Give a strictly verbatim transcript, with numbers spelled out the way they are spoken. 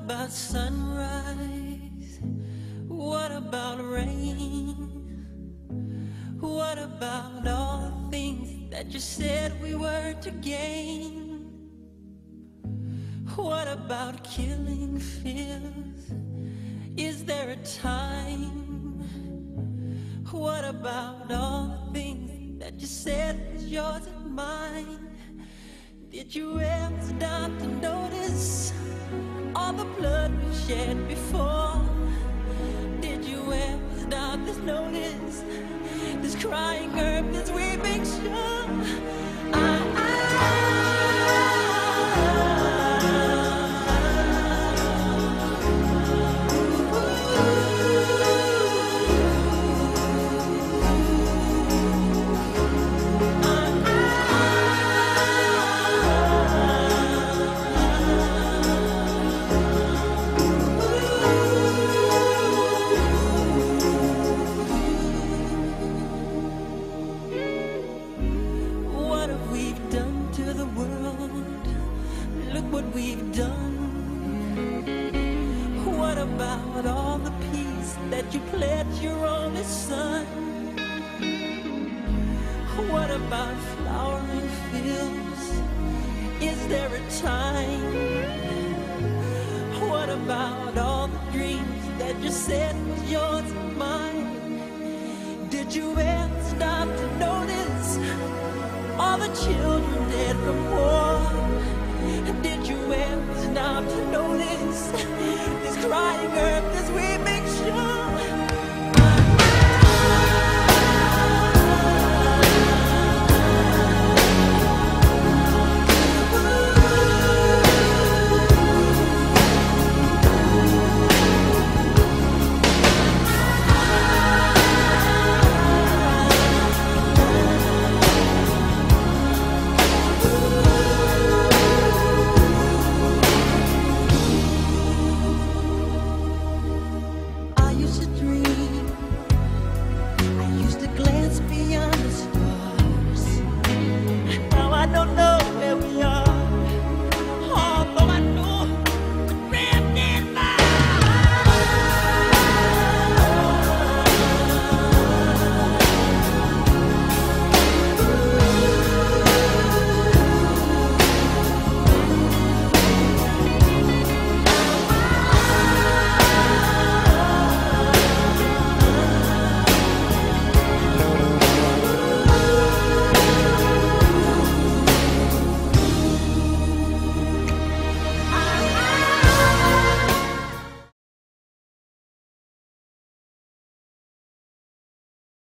about sunrise? What about rain? What about all the things that you said we were to gain? What about killing fears? Is there a time? What about all the things that you said was yours and mine? Did you ever stop to notice all the blood we've shed before? Did you ever stop to notice this crying earth, this weeping shore? I, I we've done. What about all the peace that you pledged your only son? What about flowering fields? Is there a time? What about all the dreams that you said was yours and mine? Did you ever stop to notice all the children dead from war?